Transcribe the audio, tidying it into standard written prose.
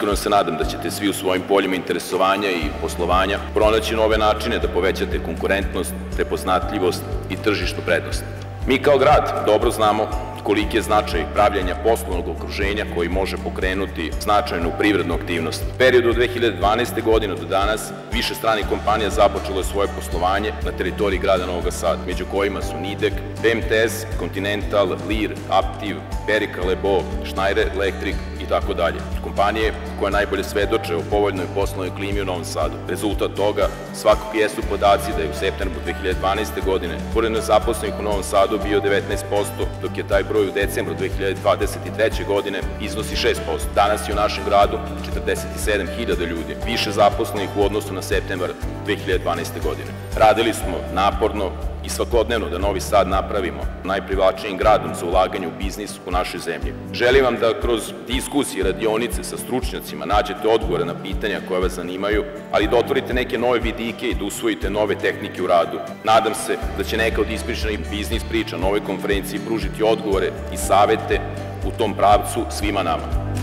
Iskreno se nadam da ćete svi u svojim poljima interesovanja i poslovanja pronaći nove načine da povećate konkurentnost, prepoznatljivost i tržišnu prednost. Mi kao grad dobro znamo koliki je značaj pravljenja poslovnog okruženja koji može pokrenuti značajnu privrednu aktivnost. U periodu od 2012. godine do danas više stranih kompanija započelo je svoje poslovanje na teritoriji grada Novog Sada, među kojima su Nidek, BMTS, Continental, Lear, Aptiv, Perica Lebo, Schneider Electric i tako dalje. Kompanije koje najbolje svedoče o povoljnoj poslovnoj klimi u Novom Sadu. Rezultat toga svakako jesu podaci da je u septembru 2012. godine pored nezaposlenih u Novom Sadu bio 19%, dok je taj broj u decembru 2023. godine iznosi 6%. Danas je u našem gradu 47.000 ljudi, više zaposlenih u odnosu na septembar 2012. godine. Radili smo naporno i svakodnevno da Novi Sad napravimo najprivlačnijim gradom za ulaganje u biznis u našoj zemlji. Želim vam da kroz diskusije, radionice sa stručnjacima nađete odgovore na pitanja koje vas zanimaju, ali da otvorite neke nove vidike i da usvojite nove tehnike u radu. Nadam se da će neka od ispričanih biznis priča na ovoj konferenciji pružiti odgovore i savete u tom pravcu svima nama.